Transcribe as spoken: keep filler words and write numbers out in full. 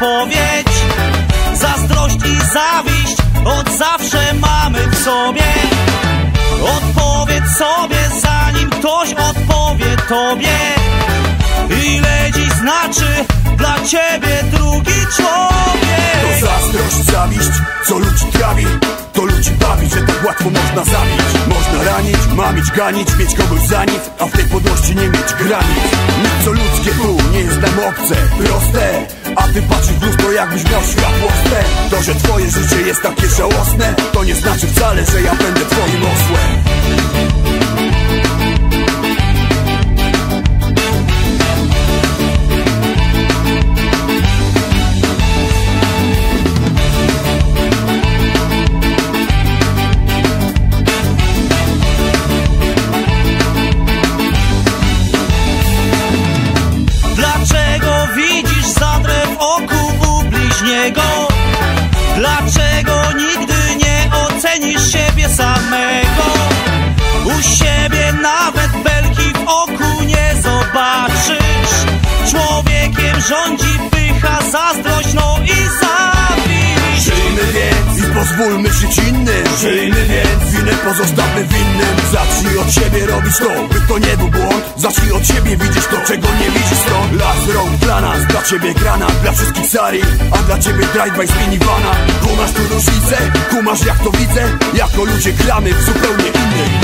odpowiedź. Zazdrość i zawiść od zawsze mamy w sobie. Odpowiedz sobie, zanim ktoś odpowie tobie. Ile dziś znaczy dla ciebie drugi człowiek? To zazdrość, zawiść, co ludzi trawi, to ludzi bawi, że tak łatwo można zabić. Można ranić, mamić, ganić, mieć kogoś za nic, a w tej podłości nie mieć granic. Nic co ludzkie tu nie jest nam obce, proste. A ty patrzysz w lustro, jakbyś miał światło wstęp. To, że twoje życie jest takie żałosne, to nie znaczy wcale, że ja będę twoim osłem. Dlaczego widzisz zadrę w oku u bliźniego? Dlaczego nigdy nie ocenisz siebie samego? U siebie nawet belki w oku nie zobaczysz. Człowiekiem rządzi pycha, zazdrość, no i zawiść. Żyjmy więc i pozwólmy żyć innym. Żyjmy więc, winę pozostawmy winnym. Zacznij od siebie robić to, by to nie był błąd. Zacznij od siebie widzieć to, czego nie widzisz stąd. Las rąk dla nas, dla ciebie granat, dla wszystkich sari, a dla ciebie drive-by z minivana. Kumasz tu różnicę, kumasz jak to widzę. Jako ludzie gramy w zupełnie innej